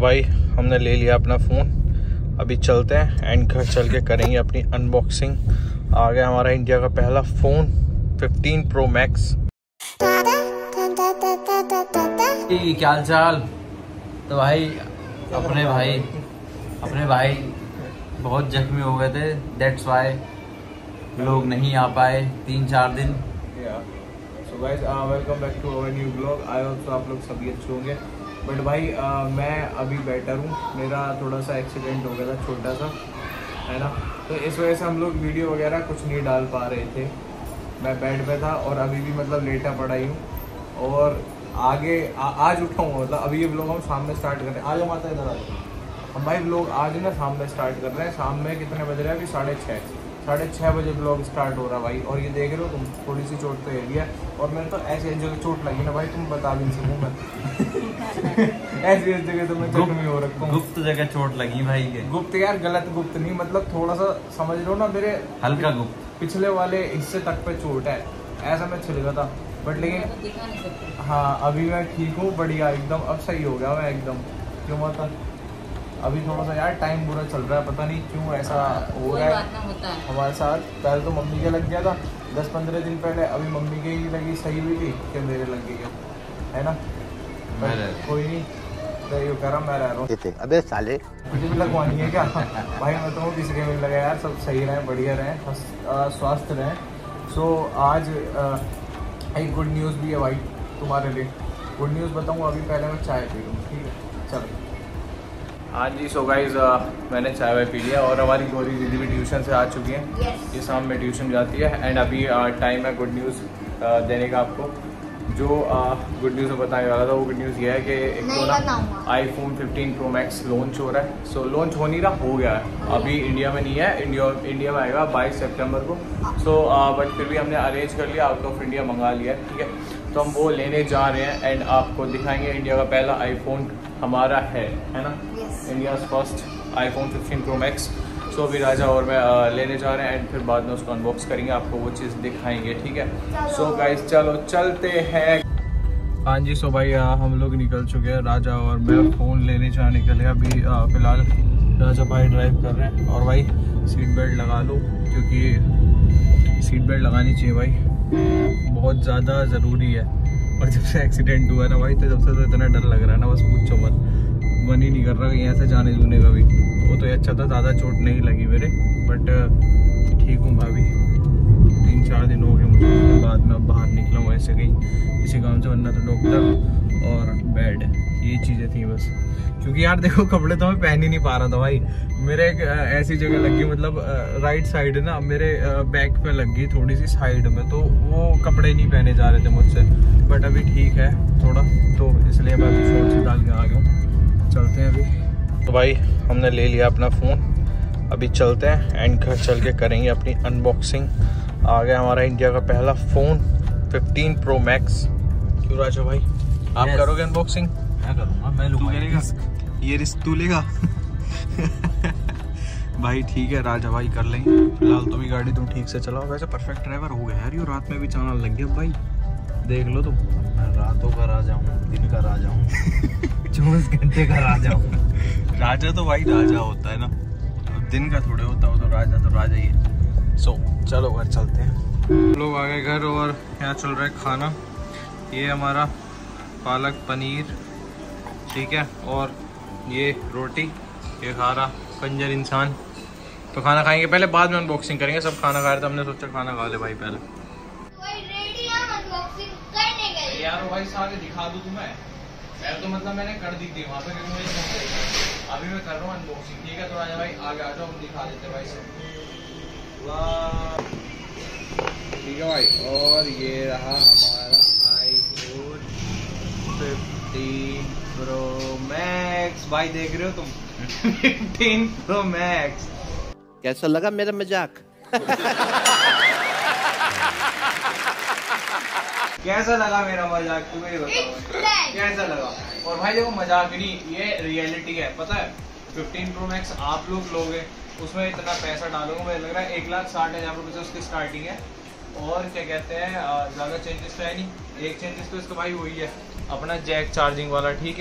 भाई हमने ले लिया अपना फ़ोन, अभी चलते हैं एंड घर चल के करेंगे अपनी अनबॉक्सिंग। आ गया हमारा इंडिया का पहला फ़ोन 15 Pro Max। क्या हाल चाल? तो भाई अपने भाई बहुत जख्मी हो गए थे, दैट्स वाई लोग नहीं आ पाए 3-4 दिन। So guys welcome back to our new blog. I hope आप लोग सभी अच्छे होंगे। बट भाई मैं अभी बेटर हूँ। मेरा थोड़ा सा एक्सीडेंट हो गया था, छोटा सा, है ना, तो इस वजह से हम लोग वीडियो वगैरह कुछ नहीं डाल पा रहे थे। मैं बेड पे था और अभी भी मतलब लेटा पड़ा ही हूँ और आगे आज उठा हूँ। मतलब अभी ये ब्लॉग हम शाम में स्टार्ट कर रहे हैं। आज माता इधर आ जाओ। हम भाई ब्लॉग आज ना शाम में स्टार्ट कर रहे हैं। शाम में कितने बज रहे हैं? अभी 6:30 बजे ब्लॉग स्टार्ट हो रहा है भाई। और ये देख रहे हो तुम, थोड़ी सी चोट तो है लिया और मेरे तो ऐसी जगह चोट लगी ना भाई, तुम बता भी नहीं सकूँ मैं। ऐसी जगह तो मैं जख्मी हो रखा हूँ। गुप्त जगह चोट लगी भाई के। गुप्त यार, गलत गुप्त नहीं, मतलब थोड़ा सा समझ लो ना, मेरे हल्का गुप्त पिछले वाले हिस्से तक पे चोट है। ऐसा मैं छिल गया था बट लेकिन हाँ अभी मैं ठीक हूँ, बढ़िया एकदम। अब सही हो गया मैं एकदम। क्यों मतलब अभी थोड़ा सा यार टाइम बुरा चल रहा है, पता नहीं क्यों ऐसा हो रहा है हमारे साथ। पहले तो मम्मी के लग गया था 10-15 दिन पहले, अभी मम्मी के ही लगी, सही हुई थी कि मेरे लग गई है ना। कोई नहीं, तो कर रहा मैं रह रहा हूँ। अबे साले मुझे भी लगवानी है क्या? भाई मैं तो किसी के भी लगा यार, सब सही रहें, बढ़िया रहें, स्वस्थ रहें। सो आज एक गुड न्यूज़ भी है भाई तुम्हारे लिए। गुड न्यूज़ बताऊँ अभी, पहले मैं चाय पी लूँ, ठीक है? चलो। हाँ जी, सो गाइज मैंने चाय वाय पी लिया और हमारी गौरी दीदी भी ट्यूशन से आ चुकी हैं। ये शाम में ट्यूशन जाती है एंड अभी टाइम है गुड न्यूज़ देने का आपको। जो गुड न्यूज़ में बताने वाला था वो गुड न्यूज़ ये है कि एक तो ना iPhone 15 Pro Max लॉन्च हो रहा है। सो लॉन्च हो नहीं रहा, हो गया है। अभी इंडिया में नहीं है, इंडिया में आएगा 22 सितंबर को। सो बट फिर भी हमने अरेंज कर लिया, आउट ऑफ इंडिया मंगा लिया है, ठीक है? तो हम वो लेने जा रहे हैं एंड आपको दिखाएंगे। इंडिया का पहला iPhone हमारा है ना, India first iPhone 15 Pro Max। So अभी राजा और मैं लेने जा रहे हैं एंड फिर बाद में उसको अनबॉक्स करेंगे, आपको वो चीज़ दिखाएंगे, ठीक है? सो गाइस चलो चलते हैं। हाँ जी, सो भाई हम लोग निकल चुके हैं, राजा और मैं फ़ोन लेने जाने के लिए। अभी फ़िलहाल राजा भाई ड्राइव कर रहे हैं और भाई सीट बेल्ट लगा लो, क्योंकि सीट बेल्ट लगानी चाहिए भाई, बहुत ज़्यादा ज़रूरी है। और जब से एक्सीडेंट हुआ है ना भाई, तो जब से तो इतना डर लग रहा है ना, बस पूछो मत। मन ही नहीं कर रहा कहीं ऐसे जाने जूने का भी। वो तो अच्छा था, ज़्यादा चोट नहीं लगी मेरे, बट ठीक हूँ भाभी। 3-4 दिन हो गए मुझे, उसके बाद में अब बाहर निकला हूँ ऐसे कहीं किसी काम से, वरना तो डॉक्टर और बेड, ये चीज़ें थी बस। क्योंकि यार देखो, कपड़े तो मैं पहन ही नहीं पा रहा था भाई। मेरे एक ऐसी जगह लग गई, मतलब राइट साइड ना मेरे बैक पे लग गई, थोड़ी सी साइड में, तो वो कपड़े नहीं पहने जा रहे थे मुझसे। बट अभी ठीक है थोड़ा, तो इसलिए मैं अभी शॉर्ट्स डाल के आ गया हूँ। चलते हैं अभी। तो भाई हमने ले लिया अपना फ़ोन, अभी चलते हैं एंड घर चल के करेंगे अपनी अनबॉक्सिंग। आ गया हमारा इंडिया का पहला फ़ोन 15 Pro Max। क्यों राजा भाई, आप करोगे अनबॉक्सिंग? मैं करूँगा, मैं लूँगा। ये रिस्क तू लेगा? भाई ठीक है, राजा भाई कर लेंगे। फिलहाल तो भी गाड़ी तुम ठीक से चलाओ। वैसे परफेक्ट ड्राइवर हो गया यार, ये रात में भी चलाने लग गया भाई, देख लो तुम। मैं रातों का राजा हूँ, दिन का राजा हूँ, 24 घंटे का राजा हूँ। राजा तो भाई राजा होता है ना, दिन का थोड़े होता हो, तो राजा ही है। सो चलो घर चलते हैं। लोग आ गए घर और यहाँ चल रहा है खाना। ये हमारा पालक पनीर, ठीक है, और ये रोटी, ये खा रहा कंजर इंसान। तो खाना खाएंगे पहले, बाद में अनबॉक्सिंग करेंगे। सब खाना खा रहे थे, हमने सोचा खाना खा ले भाई पहले। यार भाई सारे दिखा दूं तुम्हें, पहले तो मतलब मैंने कर दी थी वहाँ पे, क्योंकि मुझे अभी मैं कर रहा हूँ अनबॉक्सिंग, ठीक है? तो राजा भाई आगे आ जाओ, हम दिखा देते भाई सब। वाह, ठीक है भाई। और ये रहा हमारा iPhone 15 Pro Max, भाई देख रहे हो तुम? 15 Pro Max। कैसा लगा मेरा मजाक? कैसा लगा मेरा मजाक, तुम्हें ही बताओ कैसा लगा? और भाई देखो, मजाक नहीं, ये रियलिटी है, पता है? 15 Pro Max आप लोग लोगे, उसमें इतना पैसा डालोगे, मुझे लग रहा है 1,60,000 रुपये से उसकी स्टार्टिंग है। और क्या कहते हैं, ज़्यादा चेंजेस तो है नहीं। एक चेंजेस तो इसका भाई वही है, अपना जैक चार्जिंग वाला, ठीक है?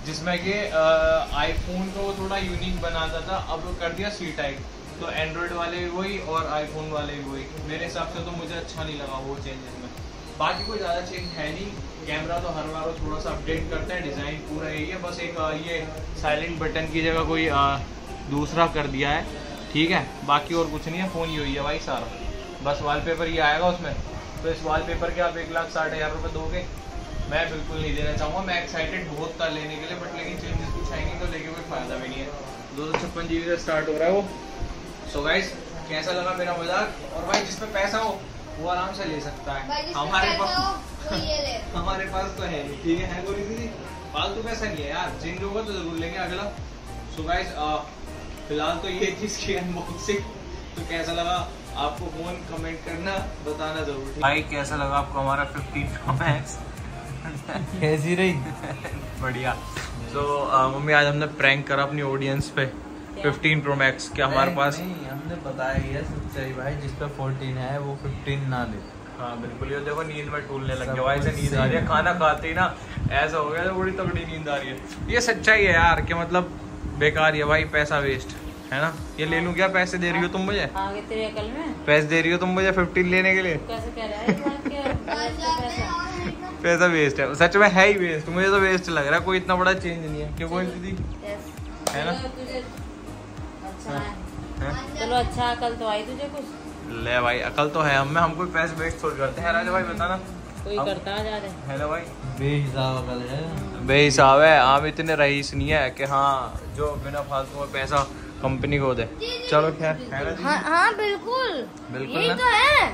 जिसमें कि आईफोन को थोड़ा यूनिक बनाता था, अब कर दिया सी टाइप। तो एंड्रॉयड वाले भी वही और आईफोन वाले भी वही। मेरे हिसाब से तो मुझे अच्छा नहीं लगा वो चेंजेस में। बाकी कोई ज़्यादा चेंज है नहीं। कैमरा तो हर बार थोड़ा सा अपडेट करते हैं, डिज़ाइन पूरा यही है, बस एक ये साइलेंट बटन की जगह कोई दूसरा कर दिया है, ठीक है। बाकी और कुछ नहीं है, फ़ोन यही है भाई सारा, बस वॉलपेपर ये आएगा उसमें। तो इस वॉलपेपर के आप 1,60,000 रुपये दोगे? मैं बिल्कुल नहीं देना चाहूँगा। मैं एक्साइटेड बहुत था लेने के लिए, बट लेकिन चेंजेस कुछ आएंगे तो लेके कोई फ़ायदा भी नहीं है। 256 GB से स्टार्ट हो रहा है वो। सो गाइस, कैसा लगा मेरा मजाक? और भाई जिस पे पैसा हो वो आराम से ले सकता है, हमारे पास हमारे पास तो है नहीं, ठीक है गोरी दीदी, फालतू पैसा नहीं है यार, चेंज होगा तो जरूर लेंगे अगला। सो गाइस, फिलहाल तो ये चीज़ की अनबॉक्सिंग। तो कैसा लगा आपको फोन, कमेंट करना, बताना जरूर भाई। कैसा लगा आपको हमारा 15 Pro Max? कैसी रही? बढ़िया। तो मम्मी आज हमने प्रैंक करा अपनी ऑडियंस पे 15 Pro Max। क्या हमारे पास नहीं, हमने बताया ही है सच्चाई भाई, जिस पे 14 है वो 15 ना ले। हाँ बिल्कुल। ये देखो नींद में टूलने लग गया, वैसे नींद आ रही है, खाना खाते ही ना ऐसा हो गया, तो बड़ी तगड़ी नींद आ रही है। ये सच्चाई है यार, कि मतलब बेकार है भाई, पैसा वेस्ट है ना। ये ले लूं क्या? पैसे दे रही हो तुम मुझे? आगे तेरे अकल में पैसे दे रही हो तुम मुझे 15 लेने के लिए? कैसे कह रहा है? पैसा वेस्ट है, सच में है ही वेस्ट। मुझे तो वेस्ट लग रहा है, कोई इतना बड़ा चेंज नहीं है। क्यों बोल दीदी? है ना? अच्छा है, चलो अच्छा, अकल तो आई तुझे कुछ। ले भाई, अकल तो है हमें, हम कोई पैसे वेस्ट थोड़ी करते हैं। राजा भाई बताना, कोई करता जा रहा है ना भाई? बेहिसाब अकल है। बेहिसाब है, हम इतने रईस नहीं है कि हाँ जो बिना फालतू में पैसा कंपनी को दे। चलो खैर, है ना दीदी? हाँ बिल्कुल, बिल्कुल यही ना? तो है।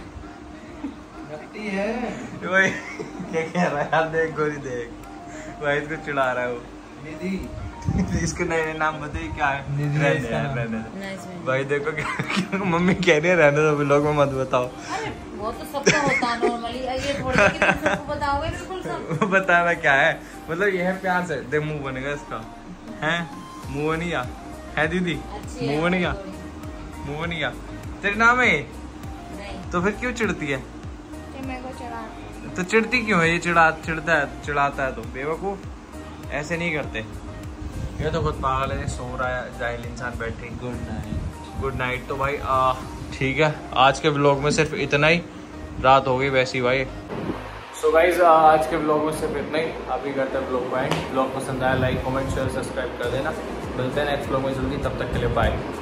है भाई। क्या कह रहा है यार? देख गोरी, देख भाई इसको चिढ़ा रहा है वो। निधि, इसके नए नए नाम बताइए क्या है? निधि है इसका नाम। रहने दे। नहीं इसमें। भाई देखो क्या मम्मी कह रही है, रहने दो, लोग में मत बताओ। अरे वो तो सबका होता है नॉर्मली, ये थोड़ी है कि तुम सबको बताओगे बिल्कुल सब। बताना क्या है, मतलब ये है प्यार से। देख मुंह बनेगा इसका, है मुंह नहीं आ, है दीदी? अच्छी है मुंह नहीं आ, थोड़ी। मुंह नहीं आ। तेरे नाम है नहीं, तो फिर क्यों चिढ़ती है? मेरे को चढ़ा। तो चिढ़ती क्यों है? ये चिढ़ाता है तो बेवकूफ, ऐसे नहीं करते। ये तो खुद पागल है, सो रहा है जाहिल इंसान बैठे। Good night. Good night. तो भाई ठीक है, आज के व्लॉग में सिर्फ इतना ही, रात हो गई वैसी भाई। सो गाइज, आज के व्लॉग में सिर्फ इतना ही। आप ही करते हैं व्लॉग को एंड। व्लॉग पसंद आया लाइक कमेंट शेयर सब्सक्राइब कर देना। मिलते हैं नेक्स्ट व्लॉग में जल्दी, तब तक के लिए बाय।